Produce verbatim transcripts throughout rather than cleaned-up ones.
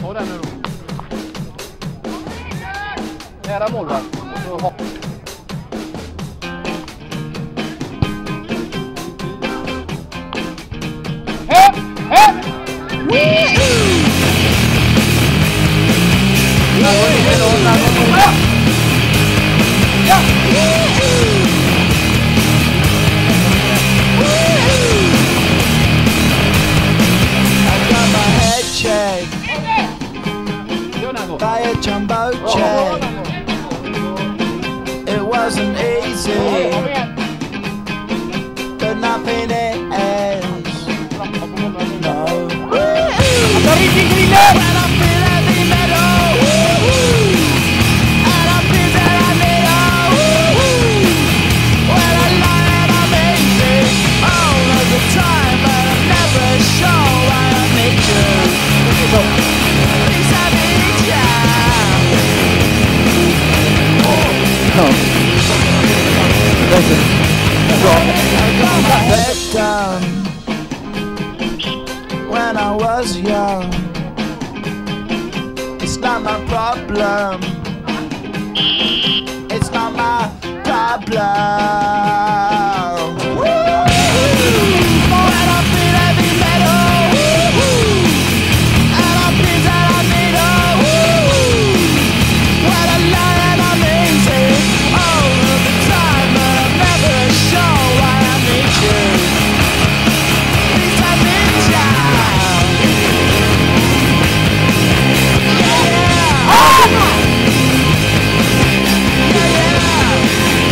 Ta den nu då. Nära målvakt. Hem! Hem! Där går det då, där går det. Ja! By a jumbo jet. It wasn't easy, but nothing is. No. When I feel heavy metal, and I feel that I need a when I lie and I'm easy all of the time, but I'm never sure why I need you. Please I need you. I got my head done when I was young. It's not my problem. It's not my problem. When I feel heavy metal, and I feel that I need a when I lie and I'm easy all of the time, but I'm never sure why I need you. Please I need you. Yeah. Oh! Yeah, yeah.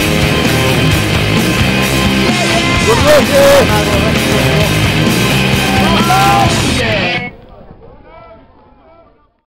Yeah, yeah. Oh, yeah.